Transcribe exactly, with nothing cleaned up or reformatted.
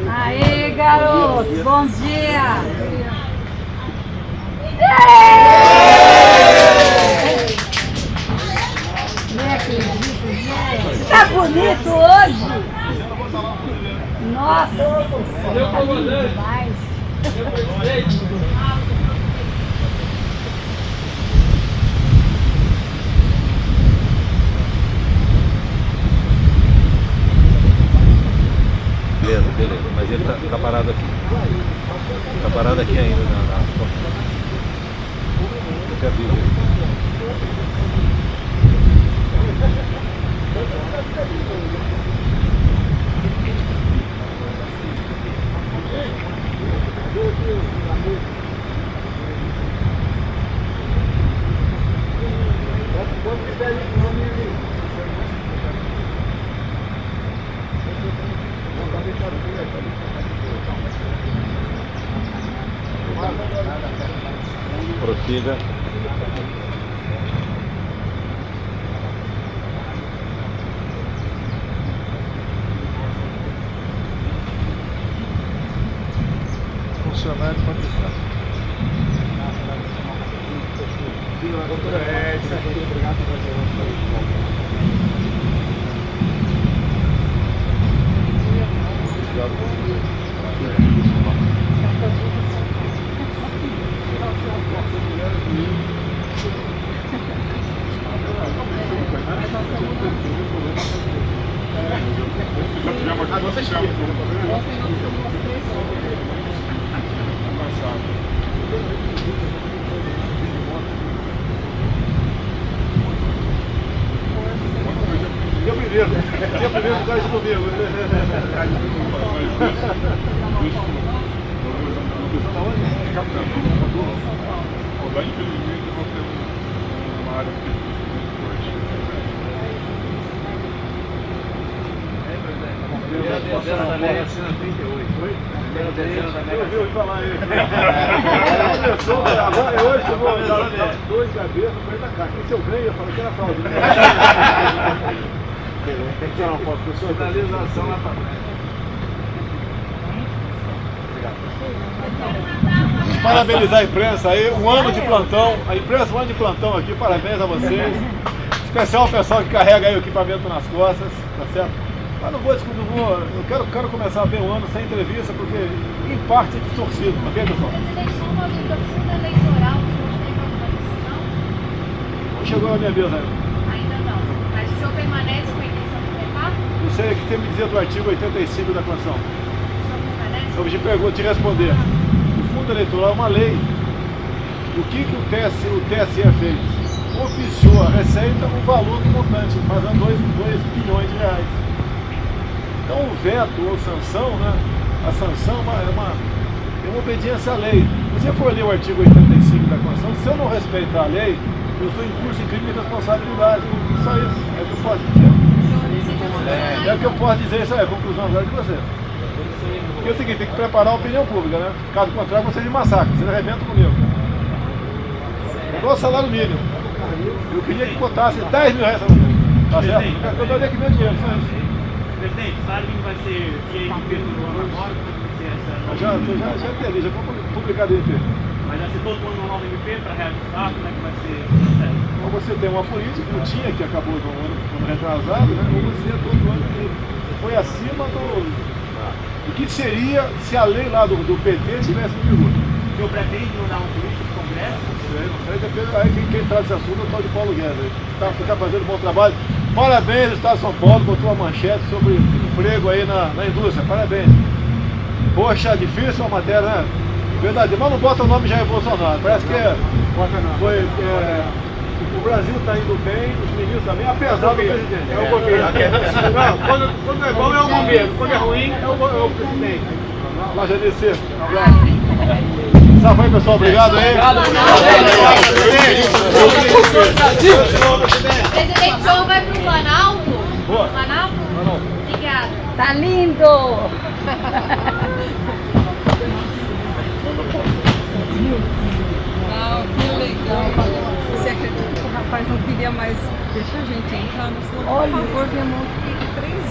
Aê, garotos, bom dia! Nem acredito, gente! Tá bonito hoje! Nossa, tá lindo demais! Beleza, beleza, mas ele tá, tá parado aqui. Tá parado aqui ainda na, na... Eu quero ver ele. Prossiga. Funcionário pode estar. É, isso aqui, obrigado por fazer. Você chama. Eu primeiro. Eu primeiro por causa comigo. Lá infelizmente eu vou ter uma área que Dezena da Mega Sena trinta e oito. Dezena da Mega Sena. Eu ouvi falar aí. Começou, agora hoje eu vou dar dois cabeças para ir na caixa. Se eu ganho, eu falo que era fraude. Tem que tirar uma foto com o senhor. Finalização lá para frente. Parabenizar a imprensa aí, um ano de plantão. A imprensa, um ano de plantão aqui, parabéns a vocês. Especial o pessoal que carrega aí o equipamento nas costas, tá certo? Mas não vou descobrir, vou, eu quero, quero começar bem o ano sem entrevista, porque em parte é distorcido, ok, pessoal? Presidente, só uma dúvida, fundo eleitoral, o senhor teve alguma decisão? Não chegou na minha vez ainda. Ainda não. Mas o senhor permanece com a intenção de levar? Não sei o que tem me dizer do artigo oitenta e cinco da Constituição. O senhor permanece? Eu te pergunto, te responder. O fundo eleitoral é uma lei. O que, que o, T S, o T S E fez? Oficiou a Receita o valor do montante, fazendo dois bilhões de reais. Então o veto ou sanção, né? A sanção é uma, é uma, é uma obediência à lei. Se você for ler o artigo oitenta e cinco da Constituição, se eu não respeitar a lei, eu sou incurso em crime de responsabilidade. Só isso. É o que eu posso dizer. É, é o que eu posso dizer, isso é a conclusão agora de você. Porque é o seguinte, tem que preparar a opinião pública, né? Caso contrário, você me massacra, você arrebenta comigo. É igual salário mínimo. Eu queria que botasse dez mil reais no mínimo. Tá certo? Eu daria que meu dinheiro, só isso. Presidente, sabe que vai ser I M P do ano agora? Como é que vai ser essa? Já, já, já entendi, já foi publicado aí. Mas já se todo mundo normal do M P para reajustar, como é que vai ser esse processo? Ou você tem uma política, não tinha, que acabou no ano, no ano retrasado, né? Ou você todo ano que foi acima do, do que seria se a lei lá do, do P T tivesse em vigor. O senhor pretende mandar um político do Congresso? Não sei, não sei, depende, aí quem, quem traz esse assunto é o tal de Paulo Guedes, aí. Tá, tá fazendo um bom trabalho. Parabéns, Estado de São Paulo, botou uma manchete sobre emprego aí na, na indústria, parabéns. Poxa, difícil a matéria, né? Verdade, mas não bota o nome Jair Bolsonaro, parece que é, foi, é, o Brasil está indo bem, os ministros também, apesar do presidente. É o governo. Não, quando, quando é bom é o governo, quando é ruim é o, é o presidente. Lá, Janice, um abraço. Salve aí, pessoal, obrigado aí. Obrigado, Presidente, o senhor vai para o Planalto? Boa. Planalto? Planalto. Obrigada. Tá lindo! Ah, que legal. Você acredita que o rapaz não queria mais deixar a gente entrar? Nós falamos, por favor, minha mão, fiquei três